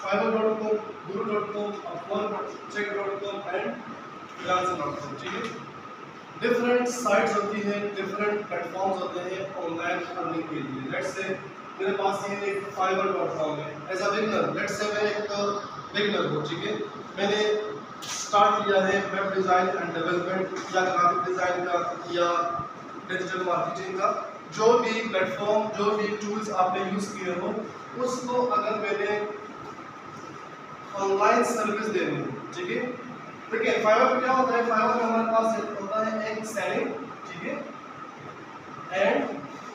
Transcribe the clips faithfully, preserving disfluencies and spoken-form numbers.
Fibre dot com, Guru dot com, Upwork, check dot com and freelancer dot com. ठीक है, different sites होती हैं, different platforms होते हैं ऑनलाइन अर्निंग के लिए। लेट्स से मेरे पास ये एक फाइवर डॉट कॉम है as a beginner. Let's say मैं एक बिगनर हूँ, ठीक है, मैंने स्टार्ट किया है वेब डिज़ाइन एंड डेवलपमेंट या ग्राफिक डिज़ाइन का या डिजिटल मार्केटिंग का, जो भी प्लेटफॉर्म, जो भी टूल्स आपने यूज़ किए हो, उसको अगर मैंने ऑनलाइन सर्विस देनी हो, ठीक है। देखिए फाइवर में क्या होता है, फाइवर में हमारे पास होता है एक सेलिंग, ठीक है, एंड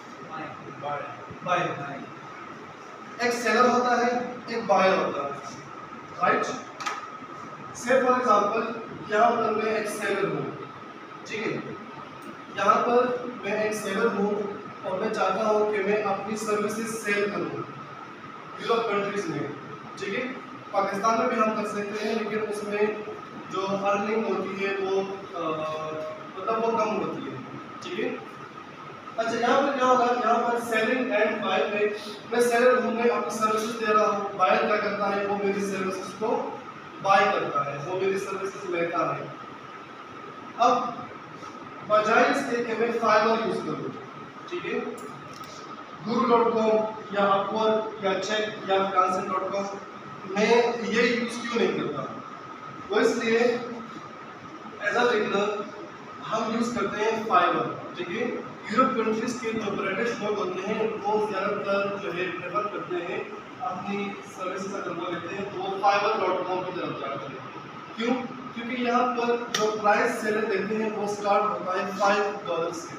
बाय। एक सेलर होता है, एक बायर होता है, राइट। से फॉर एग्जांपल यहाँ पर मैं एक सेलर हूँ, ठीक है, यहाँ पर मैं एक सेलर हूँ और मैं चाहता हूँ कि मैं अपनी सर्विसेज सेल करूँ यूरोप कंट्रीज में, ठीक है। पाकिस्तान में भी हम कर सकते हैं, लेकिन उसमें जो अर्निंग होती है वो मतलब वो कम होती है, ठीक है। अच्छा, यहाँ पर क्या होगा, यहाँ पर सेलिंग एंड बाय में मैं सेलर हूँ, मैं अपनी सर्विसेज दे रहा हूँ, बायर क्या करता है, वो मेरी सर्विसेज को बाय करता है, वो मेरी सर्विसेज लेता है। अब बजाय इसके कि मैं फाइवर यूज करूँ, ठीक है, गुरु डॉट कॉम या अपवर्क या चेक या फ्रीलांसर डॉट कॉम मैं ये यूज क्यों नहीं करता? वो इसलिए एज अ बिगिनर हम यूज करते हैं फाइवर, ठीक है। यूरोप कंट्रीज के जो ब्रिटिश लोग होते हैं वो ज़्यादातर जो है प्रेफर करते हैं अपनी सर्विसेज अगर वो लेते हैं तो वो फाइवर डॉट कॉम की तरफ जाते हैं। क्यों? क्योंकि यहाँ पर जो प्राइस सेलर देते हैं वो स्टार्ट होता है फाइव डॉलर से।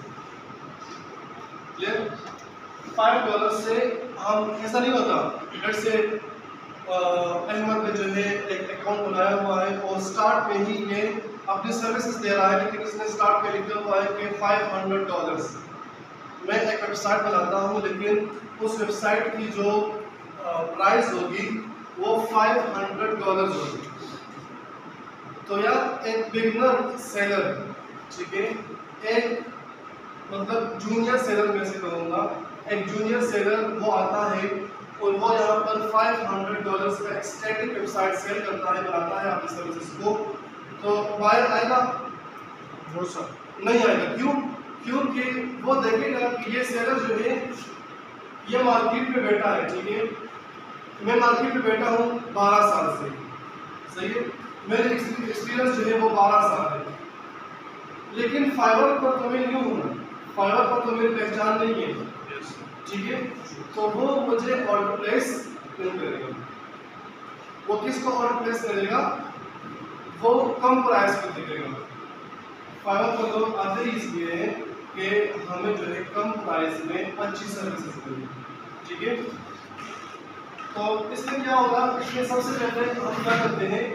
क्लियर? फाइव डॉलर से हम ऐसा नहीं होता, लेट्स से अहमद ने जो है एक अकाउंट बनाया हुआ है और स्टार्ट में ही ये अपनी सर्विसेज दे रहा है, लेकिन इसने स्टार्ट में लिखा हुआ है कि फाइव हंड्रेड डॉलर्स। मैं एक वेबसाइट बनाता हूँ, लेकिन उस वेबसाइट की जो प्राइस होगी वो फाइव हंड्रेड डॉलर्स होगी। तो यार एक बिगिनर सेलर, ठीक है, एक मतलब जूनियर सेलर में से कहूँगा, एक जूनियर सेलर वो आता है और वो यहाँ पर फाइव हंड्रेड डॉलर्स का एक स्टैटिक वेबसाइट सेल करता है, बनाता है अपनी सर्विसेज को, तो बायर आएगा? वो सर नहीं आएगा। क्यों? क्योंकि वो देखेगा कि ये सेलर जो है ये मार्केट में बैठा है, ठीक है, मैं मार्केट में बैठा हूँ बारह साल से, सही है, मेरे एक्सपीरियंस जो है वो बारह साल है, लेकिन फाइवर पर तो मैं न्यू हूँ, फाइवर पर तो मेरी पहचान नहीं है, ठीक है, तो वो मुझे ऑर्डर प्लेस नहीं करेगा। वो किसको ऑर्डर प्लेस करेगा? वो कम प्राइस पर देगा। फाइवर पर लोग आते ही इसलिए हैं कि हमें जो है कम प्राइस में अच्छी सर्विसेज मिले, ठीक है। तो इसमें क्या होगा, इसमें सबसे पहले हम क्या करते हैं,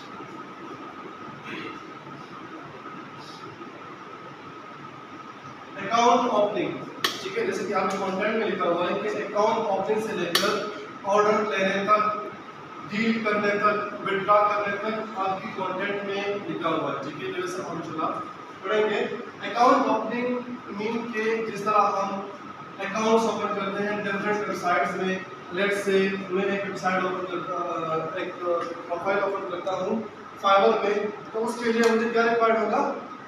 अकाउंट ओपनिंग, ठीक है, जैसे कि आपके कॉन्ट्रैक्ट में लिखा हुआ है कि अकाउंट ओपनिंग से लेकर ऑर्डर लेने तक, डील करने तक, विड्रॉ करने तक आपकी कॉन्ट्रैक्ट में लिखा हुआ है, ठीक है। जैसे हम चला पढ़ेंगे अकाउंट ओपनिंग मीन के जिस तरह हम अकाउंट्स ओपन करते हैं डिफरेंट वेबसाइट्स में। लेट्स से मैं एक वेबसाइट ओपन करता, एक प्रोफाइल ओपन करता हूँ फाइवर में, तो उसके लिए मुझे क्या रिक्वायर्ड होगा?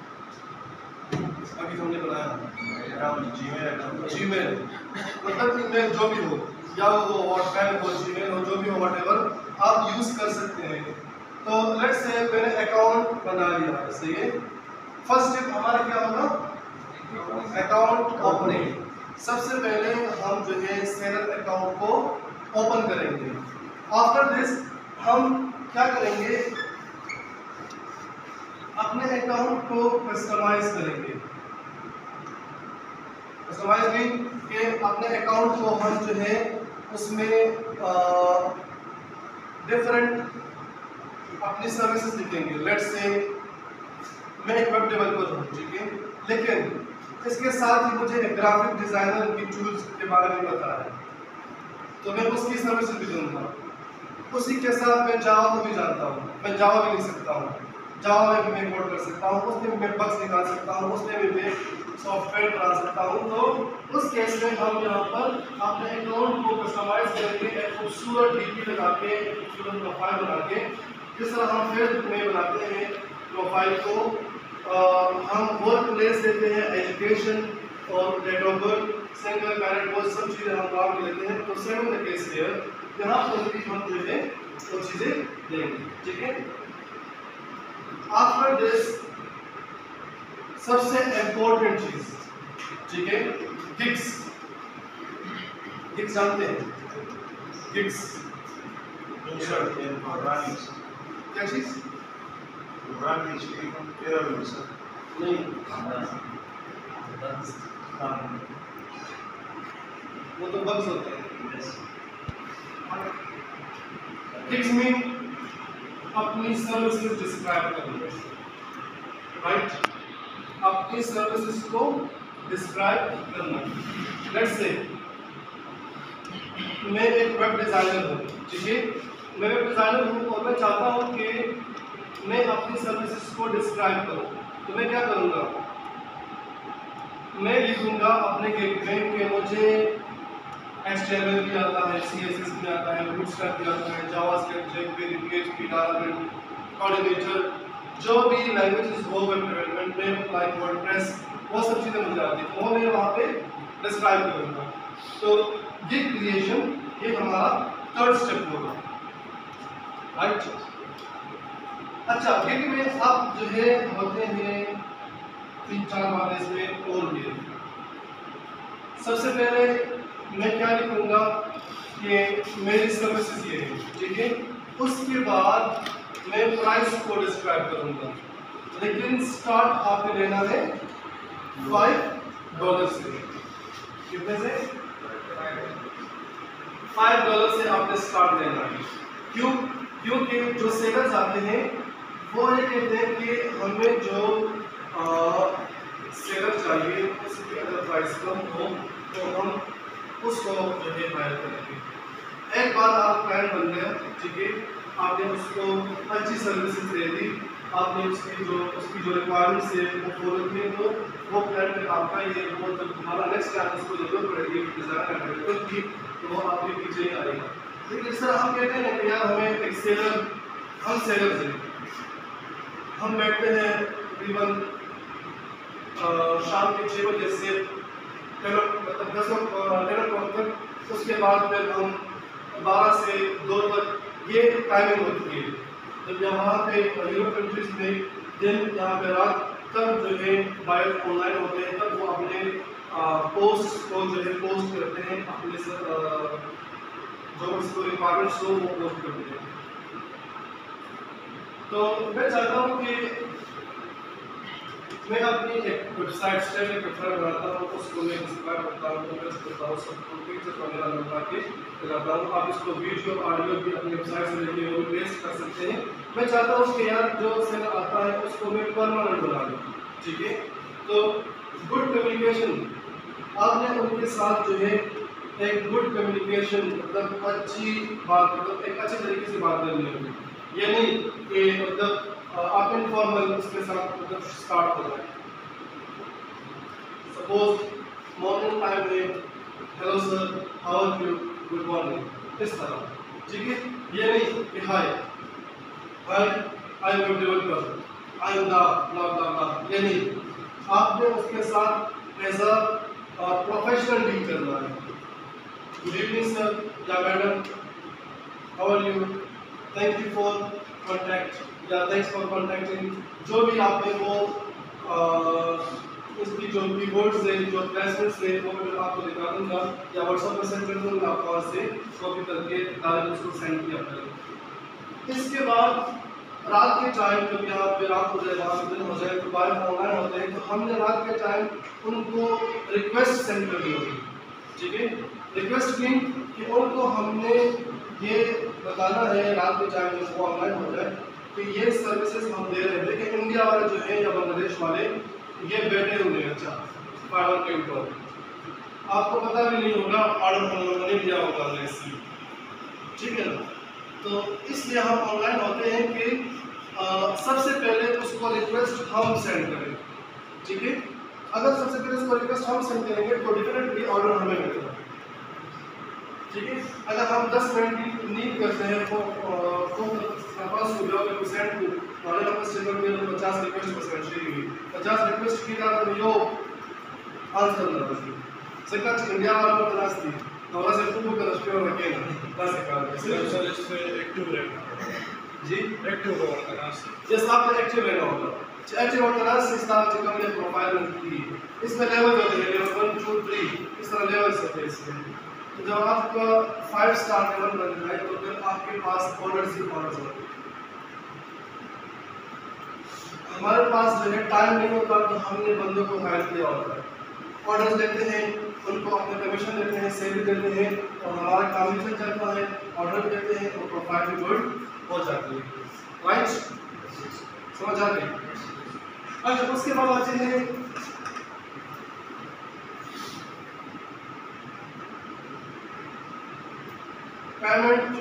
अभी हमने बनाया जीमेल, मतलब ईमेल जो भी हो, या वो व्हाट्सएप हो, जीमेल हो, जो भी हो, व्हाटएवर आप यूज कर सकते हैं। तो लेट्स से मैंने अकाउंट बना लिया है, सही है। फर्स्ट स्टेप हमारा क्या होगा? Account opening. सबसे पहले हम जो है सेलर अकाउंट को ओपन करेंगे। आफ्टर दिस हम क्या करेंगे? अपने अकाउंट को कस्टमाइज करेंगे। कस्टमाइज मीन कि अपने अकाउंट को हम जो है उसमें डिफरेंट अपनी सर्विसेज लिखेंगे। लेट्स से मैं एक वेब डेवलपर हूँ, ठीक है, लेकिन इसके साथ ही मुझे एक ग्राफिक डिजाइनर की टूल्स के बारे में पता है, तो मैं उसकी सर्विसेज भी दूंगा। उसी के साथ मैं जावा को भी जानता हूँ, मैं जावा भी लिख सकता हूँ, जावा में भी मैं कोड कर सकता हूँ, उसमें भी मैं बग्स निकाल सकता हूँ, उसमें भी मैं सॉफ्टवेयर बना सकता हूँ, तो उस केस में हम यहाँ पर अपने अकाउंट को कस्टमाइज करके एक खूबसूरत डीपी लगा के, एक खूबसूरत प्रोफाइल बना के, जिस तरह हम फेसबुक में बनाते हैं प्रोफाइल को, आ, हम वर्क प्लेस देते हैं, एजुकेशन और date of birth, single married, वो सब चीज़ें हम काम में लेते हैं। तो सेम द केस हियर, यहाँ पर भी हम जो है वो चीज़ें देंगे, ठीक है। आफ्टर दिस सबसे इम्पोर्टेंट चीज, ठीक है, गिग्स। गिग्स जानते हैं? गिग्स क्या चीज? नहीं, वो तो बग्स होते हैं। गिग्स मीन अपनी सर्विसेज डिस्क्राइब करना, राइट? अपनी सर्विसेज को डिस्क्राइब करना। लेट्स से मैं एक वेब डिज़ाइनर हूँ, ठीक है, मैं वेब डिज़ाइनर हूँ और मैं चाहता हूँ कि मैं अपनी सर्विसेज को डिस्क्राइब करूँ, तो मैं क्या करूँगा? मैं लिखूँगा अपने गिग में कि मुझे एच टी एम एल भी आता है, सी एस एस भी आता है, बूटस्ट्रैप भी आता है, JavaScript, jQuery, P H P, Laravel, coordinator, जो भी लैंग्वेजेस हो वेब डेवलपमेंट में, लाइक वर्डप्रेस, वो सब चीज़ें मुझे आती हैं, तो वो मैं वहाँ पे डिस्क्राइब करूँगा। तो गिग क्रिएशन ये हमारा थर्ड स्टेप होगा, राइट? अच्छा, गिग में अब जो है होते हैं तीन चार बातें इसमें और भी। सबसे पहले मैं क्या लिखूँगा कि मेरी सर्विसेज ये है, ठीक है। उसके बाद मैं प्राइस को डिस्क्राइब करूँगा, लेकिन स्टार्ट आपने लेना है फाइव डॉलर से। कितने से? फाइव डॉलर से आपने स्टार्ट लेना है। क्यों? क्योंकि जो सेलर्स आते हैं वो ये कहते हैं कि हमें जो सेलर चाहिए उसकी अगर प्राइस कम हो तो हम उसको जो है हायर करेंगे। एक बार आप क्लाइंट बन गया, ठीक है, आपने उसको अच्छी सर्विसेज दे दी, आपने उसकी जो उसकी जो रिक्वायरमेंट्स है वो फॉलो किए, तो वो क्लाइंट आपका ये वो जब हमारा नेक्स्ट टाइम उसको जरूरत पड़ेगी डिज़ाइन अवेलेबल की, तो वो आपके पीछे ही आएगा। लेकिन इस तरह हम कहते हैं कि यार हमें एक सेलर, हम सेलर से हम बैठते हैं तकरीबन शाम के छः बजे से मतलब दस टेन ओ तक, उसके बाद फिर हम बारह से दो तक ये टाइमिंग होती है। जब यहाँ पे यूरोप कंट्रीज में दिन, यहाँ पे रात, तब जो है बायर ऑनलाइन होते हैं, तब वो अपने पोस्ट को जो है पोस्ट करते हैं, अपने जो उसको रिक्वायरमेंट्स हो वो पोस्ट करते हैं। तो मैं चाहता हूँ कि मैं अपनी एक वेबसाइट स्टेप एक वेबसाइट बनाता हूँ, उसको मैं डिस्क्राइब करता हूँ, कमेंट्स करता हूँ, सबको पिक्चर वगैरह लगा के लगाता हूँ। आप इसको वीडियो ऑडियो भी अपनी वेबसाइट से लेके वो पेस्ट कर सकते हैं। मैं चाहता हूँ कि यार जो सेलर आता है उसको मैं परमानेंट बना दूँ, ठीक है। तो गुड कम्युनिकेशन, आपने उनके साथ जो है एक गुड कम्युनिकेशन, मतलब अच्छी बात, मतलब एक अच्छे तरीके से बात करनी होगी। ये नहीं कि मतलब आप इनफॉर्मल उसके साथ मतलब स्टार्ट हो जाए। सपोज मॉर्निंग टाइम में hello sir, how are you, good morning, इस तरह, ठीक है। ये नहीं कि hi hi I am developer, I am दा दा दा, ये नहीं। आपने उसके साथ एज अ प्रोफेशनल डील करना है। गुड इवनिंग सर या madam, how are you, thank you for contact या थैंक्स फॉर कॉन्टैक्टिंग, जो भी आपने वो उसकी जो कीवर्ड्स है, जो प्लेसमेंट्स है, वो मैं आपको दिखा दूँगा या व्हाट्सएप पर सेंड कर दूँगा, आप वहाँ से कॉपी करके डायरेक्ट उसको सेंड किया करें। इसके बाद रात के टाइम जब यहाँ पे रात हो जाए, वहाँ पे दिन हो जाए, तो बाहर ऑनलाइन होते हैं, तो हमने रात के टाइम उनको रिक्वेस्ट सेंड करनी होगी, ठीक है। रिक्वेस्ट मीन कि उनको हमने ये बताना है रात के टाइम जब वो ऑनलाइन हो जाए कि ये सर्विसेज हम दे रहे हैं। लेकिन इंडिया वाले जो है या बांग्लादेश वाले ये बैठे हुए हैं, अच्छा फाइबर के ऊपर, आपको पता भी नहीं होगा, ऑर्डर नहीं दिया होगा ऐसे, ठीक है ना। तो इसलिए हम ऑनलाइन होते हैं कि आ, सबसे पहले उसको रिक्वेस्ट हम सेंड करें, ठीक है। अगर सबसे पहले उसको रिक्वेस्ट हम सेंड करेंगे तो डेफिनेटली ऑर्डर हमें मिलेगा, ठीक है। अगर हम दस मिनट की नीड करते हैं तो तो पास हो जाओगे परसेंट को हमारे पास सिंगल में तो पचास रिक्वेस्ट परसेंट चाहिए, पचास रिक्वेस्ट की तरह तो यो आंसर ना बस सकाच इंडिया वाला को तलाश थी तो वैसे खूब कर रहे हो रखे ना बस का सर इस पे एक्टिव रहना जी एक्टिव रहना जैसे आपने एक्टिव रहना होगा एक्टिव होता है इस तरह से कंपनी प्रोफाइल में की इसमें लेवल होते हैं लेवल वन टू थ्री इस तरह लेवल होते हैं इसमें। तो जब आपका फाइव स्टार लेवल बन जाए तो फिर आपके पास ऑर्डर्स ही ऑर्डर्स होते हैं। हमारे पास जो है टाइम नहीं होता तो हमने बंदों को हायर किया होता है, ऑर्डर्स देते हैं उनको अपने कमीशन देते हैं सैलरी देते हैं और हमारा काम भी चल जाता है, ऑर्डर देते हैं और प्रोफाइल भी गुड हो जाती है, राइट समझ आ गई। अच्छा उसके बाद आते हैं पेमेंट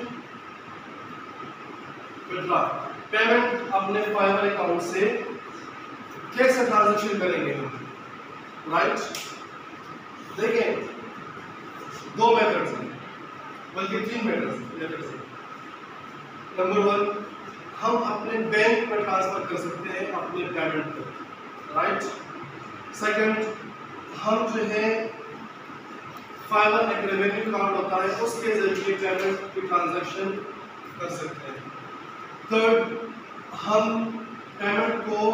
विड्रॉ। पेमेंट अपने फाइवर अकाउंट से कैसे ट्रांजैक्शन करेंगे हम, राइट। देखें दो मेथड्स हैं बल्कि तीन मेथड्स हैं। नंबर वन हम अपने बैंक में ट्रांसफर कर सकते हैं अपने पेमेंट को, राइट। सेकंड हम जो है फाइवर एक रेवेन्यू कार्ड होता है उसके जरिए पेमेंट की ट्रांजैक्शन कर सकते हैं। थर्ड हम पेमेंट को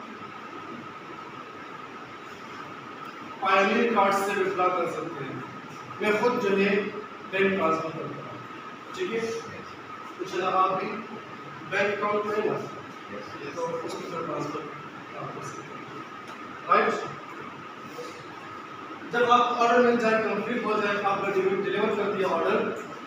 पायनियर कार्ड से विड्रॉ कर सकते हैं। मैं खुद जो है बैंक ट्रांसफर करता हूँ, ठीक है। तो चला आप भी बैंक अकाउंट में ना तो उसकी तरफ ट्रांसफर आप कर सकते हैं, राइट। जब आप ऑर्डर मिल जाए कंप्लीट हो जाए आपने डिलीवर कर दिया ऑर्डर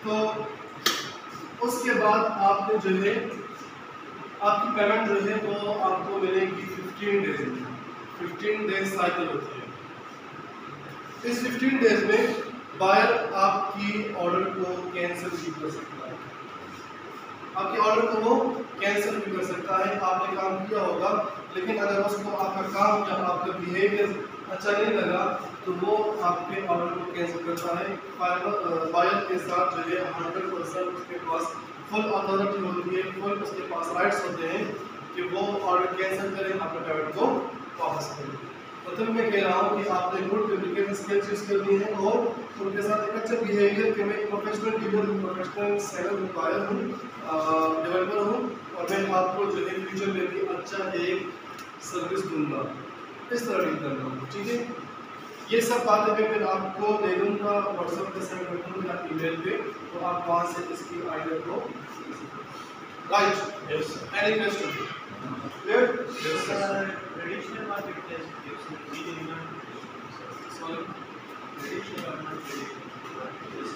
तो उसके बाद आपने जो है आपकी पेमेंट जो है वो आपको मिलेगी फिफ्टीन डेज में। फिफ्टीन डेज साइकिल होती है। इस फिफ्टीन डेज में बायर आपकी ऑर्डर को कैंसिल भी कर सकता है, आपके ऑर्डर को वो कैंसिल भी कर सकता है। आपने काम किया होगा लेकिन अगर उसको आपका काम या आपका बिहेवियर अच्छा नहीं लगा तो वो आपके ऑर्डर को कैंसिल करता है। बायर के साथ जो है हंड्रेड परसेंट उसके पास फुल अथॉरिटी होती है, फुल उसके पास राइट्स होते हैं कि वो ऑर्डर कैंसिल करें, अपने पेमेंट को वापस करें। मतलब मैं कह रहा हूँ कि आपने गुड कम्युनिकेशन स्किल्स यूज करनी है और उनके साथ एक अच्छा बिहेवियर कि मैं एक प्रोफेशनल डीलर हूँ, प्रोफेशनल सेलर हूँ, बायर हूँ, डेवलपर हूँ और मैं आपको जो है फ्यूचर में भी अच्छा एक सर्विस दूंगा, इस तरह डील करना हूँ, ठीक है। ये सब बातें मैं फिर आपको दे दूँगा व्हाट्सएप पे सेंड कर दूँगा या ईमेल पे, तो आप वहाँ से इसकी आइडिया को right. Yes any question clear? Yes sir Traditional marketplace gives the lead in the sorry traditional marketplace is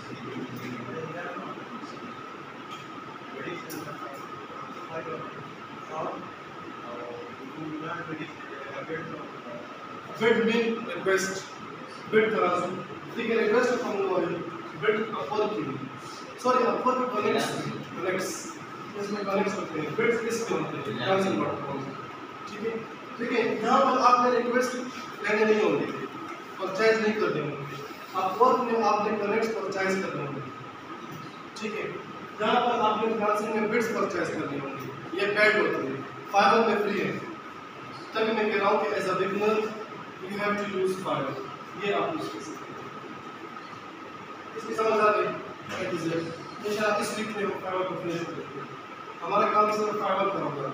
traditional bid mean request, bid तराजू, ठीक है। रिक्वेस्ट हम लोग बिड अपर की सॉरी अपर कनेक्ट्स कनेक्ट्स इसमें connects होते हैं, bid किस में होते हैं ट्रांजिशन वर्ड, ठीक है। ठीक है यहाँ पर आपने रिक्वेस्ट लेने नहीं होंगे, परचेज नहीं करने होंगे, आप वर्क में आपने कनेक्ट्स परचेज करने होंगे, ठीक है। यहाँ पर आपने फ्रीलांसिंग में बिड्स परचेज करने होंगे, ये पेड होते हैं, फाइवर में फ्री है। तभी मैं कह रहा हूँ कि as a beginner you have to use Fiverr, ये आप यूज कर सकते हैं। इसकी समझ आ गई? इंशाल्लाह इस वीक में हम फाइवर को फिनिश करेंगे। हमारा काम सिर्फ फाइवर का होगा।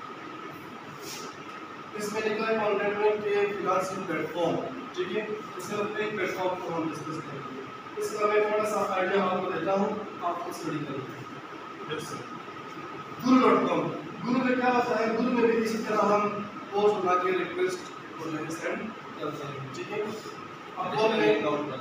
इसमें लिखा है कंटेंट के फ्रीलांसिंग प्लेटफॉर्म, ठीक है। सिर्फ एक प्लेटफॉर्म को हम डिस्कस करेंगे। इसका मैं थोड़ा सा आइडिया आपको देता हूँ, आप स्टडी करेंगे। Yes sir Guru dot com, Guru में क्या होता है? गुरु में भी इसी तरह हम पोस्ट बना के रिक्वेस्ट को सेंड करते हैं, ठीक है। अब और में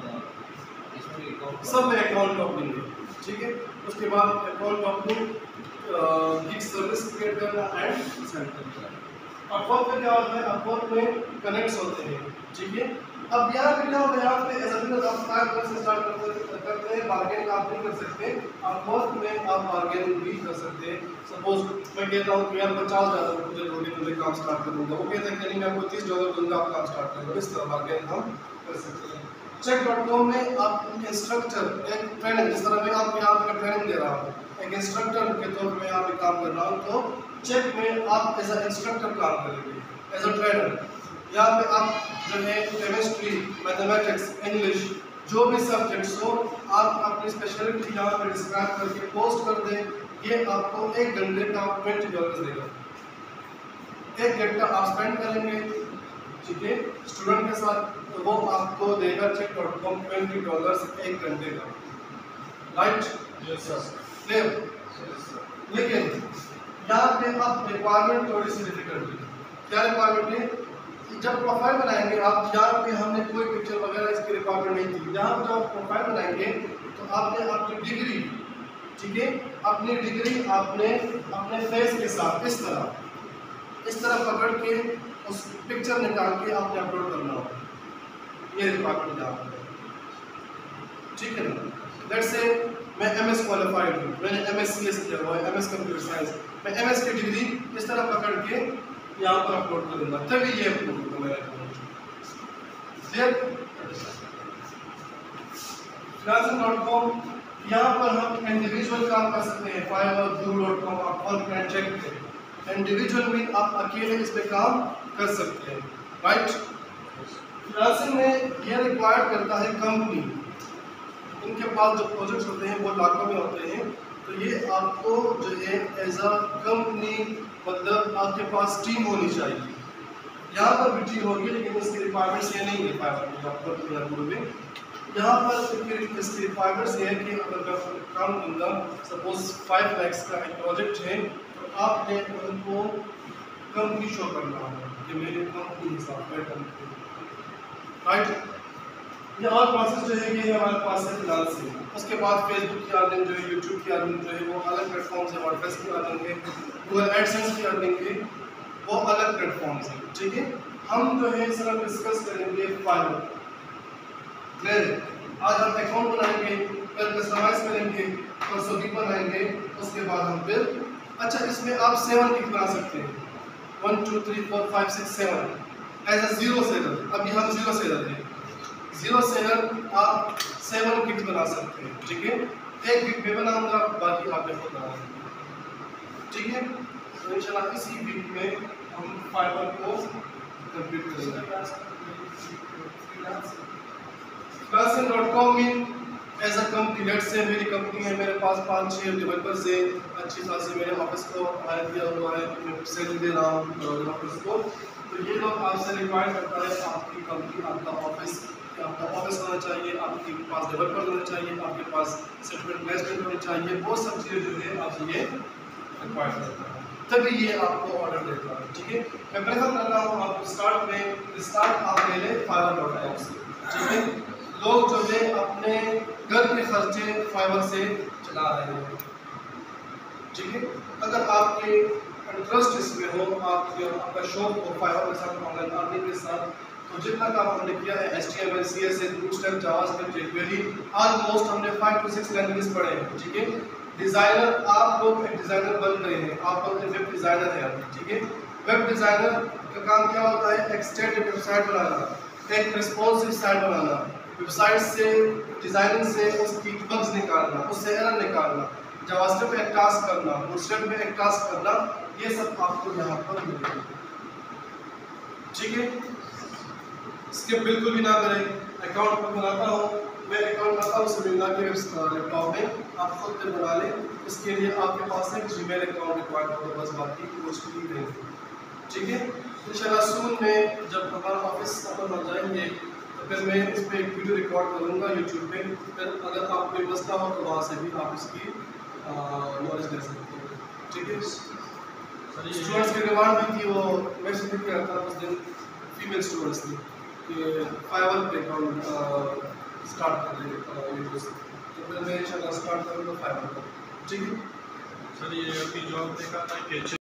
सब में अकाउंट ओपनिंग है, ठीक है। उसके बाद account opening, gig service create करना एंड सेंड करना। अपवर्क में क्या होता है? अपवर्क में कनेक्ट्स होते हैं, ठीक है। अब यहाँ पे क्या होगा, यहाँ पे एज अ आप फाइव डॉलर से स्टार्ट करते करते हैं, बार्गेनिंग आप नहीं कर सकते, आप वर्क में आप बार्गेनिंग भी कर सकते हैं। सपोज मैं कहता हूँ कि यार पचास डॉलर मुझे दोगे तो मैं काम स्टार्ट करूँगा, वो कहते हैं कि नहीं मैं आपको तीस डॉलर दूंगा, आप काम स्टार्ट करूँगा। इस तरह बार्गेनिंग हम कर सकते हैं। चेक डॉट कॉम में आप इंस्ट्रक्टर एक ट्रेनिंग, जिस तरह मैं आपको यहाँ पर ट्रेनिंग दे रहा हूँ, एक इंस्ट्रक्टर के तौर पर यहाँ पे काम कर रहा हूँ, तो चेक में आप एज अ इंस्ट्रक्टर काम करेंगे, एज अ ट्रेनर। यहाँ पे आप जो है केमिस्ट्री, मैथमेटिक्स, इंग्लिश, जो भी सब्जेक्ट्स हो, आप अपनी स्पेशलिटी यहाँ पे डिस्क्राइब करके पोस्ट कर दें, ये आपको एक घंटे का ट्वेंटी डॉलर देगा। एक घंटा आप स्पेंड करेंगे, ठीक है, स्टूडेंट के साथ, तो वो आपको देगा Chegg dot com twenty dollar एक घंटे का, राइट? Yes sir. क्लियर? लेकिन यहाँ पे आप रिक्वायरमेंट थोड़ी सी डिफिकल्ट है। क्या रिक्वायरमेंट है? जब प्रोफाइल बनाएंगे आप, यहाँ पे हमने कोई पिक्चर वगैरह इसकी रिक्वायरमेंट नहीं थी। यहाँ पे जब आप प्रोफाइल बनाएंगे तो आपने अपनी डिग्री, ठीक है, अपनी डिग्री आपने अपने फेस के साथ इस तरह इस तरह पकड़ के उस पिक्चर निकाल के आपने अपलोड करना होगा। ये रिक्वायरमेंट यहाँ पे, ठीक है ना? लेट्स से मैं एम एस क्वालिफाइड हूँ, मैंने एम एस सी एस किया हुआ है, एम एस कंप्यूटर साइंस, मैं एम एस की डिग्री इस तरह पकड़ के यहाँ पर अपलोड करूँगा, तभी ये अपलोड होगा मेरा अकाउंट। फ्रीलांसिंग डॉट कॉम, यहाँ पर हम इंडिविजुअल काम कर सकते हैं। फाइवर, ब्लू डॉट कॉम, आप वर्क एंड चेक पे इंडिविजुअल भी आप अकेले इस पे काम कर सकते हैं, राइट? फ्रीलांसिंग में यह रिक्वायर्ड करता है कंपनी, उनके पास जो प्रोजेक्ट्स होते हैं वो लाखों में होते हैं, तो ये आपको जो है एज अ कंपनी, मतलब आपके पास टीम होनी चाहिए। यहाँ पर भी टीम होगी, लेकिन इसकी रिक्वायरमेंट्स ये नहीं है फाइवर में। यहाँ पर इसकी रिक्वायरमेंट्स ये है कि अगर मैं काम दूंगा, सपोज फाइव लैक्स का एक प्रोजेक्ट है, तो आपने उनको कंपनी शो करना होगा कि मेरी कंपनी हिसाब है कंपनी, राइट? ये और प्रोसेस जो है ये हमारे पास है फ्रीलांसिंग। उसके बाद फेसबुक की अर्निंग जो है, यूट्यूब की अर्निंग जो है वो अलग प्लेटफॉर्म से, वर्डप्रेस की अर्निंग है, गूगल एडसेंस की अर्निंग है, वो अलग प्लेटफॉर्म से, ठीक है? हम जो है सर डिस्कस करेंगे फाइवर। आज हम अकाउंट बनाएंगे, फिर कस्टमाइज करेंगे, परसों भी बनाएंगे, उसके बाद हम फिर अच्छा इसमें आप सेवन किक बना सकते हैं, one two three four five six seven as a zero seller. अभी हम जीरो सेलर हैं, जीरो सेलर आप सेवन किक्स बना सकते हैं, ठीक है? एक वीक में बनाऊंगा, बाकी आपने खुद बनाना, ठीक है? तो इंशाल्लाह इसी वीक में हम फाइवर को कंप्लीट करेंगे। फ्रीलांसिंग डॉट कॉम में एज अ कंपनी, लेट्स से मेरी कंपनी है, मेरे पास पाँच छः डेवलपर्स हैं, अच्छी खासी मेरे ऑफिस को हायर किया हुआ है, मैं सैलरी दे रहा हूँ डेवलपर्स को, तो ये लोग आपसे रिक्वायर करता है आपकी कंपनी, आपका ऑफिस आपका ऑफिस होना चाहिए, आपके पास डेवलपर होना चाहिए, आपके पास सेटलमेंट मैनेजमेंट होनी चाहिए, वो सब चीज़ें जो है आपसे ये रिक्वायर करता है, तभी ये आपको ऑर्डर देता है, ठीक है? मैं प्रेफर करता हूँ आपको स्टार्ट में स्टार्ट आप ले लें फाइवर डॉट कॉम से, ठीक है? लोग जो है अपने घर के खर्चे फाइवर से चला रहे हैं, ठीक है? अगर आपके इंटरेस्ट इसमें हो, आप आपका शौक हो फाइवर के साथ, ऑनलाइन अर्निंग के साथ, तो जितना काम हमने किया है H T M L, C S S, Bootstrap, JavaScript, jQuery, almost हमने फाइव टू सिक्स लैंग्वेजेस पढ़े हैं, ठीक है? डिज़ाइनर, आप लोग एक डिज़ाइनर बन रहे हैं, आप लोग वेब डिज़ाइनर हैं, ठीक है? वेब डिज़ाइनर का काम क्या होता है? एक स्टैटिक वेबसाइट बनाना, एक रिस्पॉन्सिव साइट बनाना, वेबसाइट से डिज़ाइनिंग से उसकी बग्स निकालना, उससे एरर निकालना, जावास्क्रिप्ट में एक टास्क करना, बूटस्ट्रैप में एक टास्क करना, ये सब आपको यहाँ पर मिलेगा, ठीक है? स्किप बिल्कुल भी ना करें। अकाउंट पर बनाता हूँ मैं, अकाउंट बनाता हूँ समीना के लैपटॉप में, आप खुद से बना लें। इसके लिए आपके पास एक जीमेल अकाउंट रिक्वायर्ड होगा, बस बाकी कुछ भी नहीं, ठीक है? इंशाल्लाह सून में जब हमारा ऑफिस ओपन हो जाएंगे तो फिर मैं इस पर एक वीडियो रिकॉर्ड करूँगा यूट्यूब पे, फिर अगर आप कोई मसला हो तो वहाँ से भी आप इसकी नॉलेज ले सकते हैं, ठीक है? स्टूडेंट्स की डिमांड भी थी, वो मैं सुन किया था उस दिन फीमेल स्टूडेंट्स ने कि फाइवर पे अकाउंट स्टार्ट कर लेंगे वीडियो से, तो फिर मैं इंशाल्लाह स्टार्ट करूँगा फाइवर पर, ठीक है? सर ये अभी जॉब देखा था कि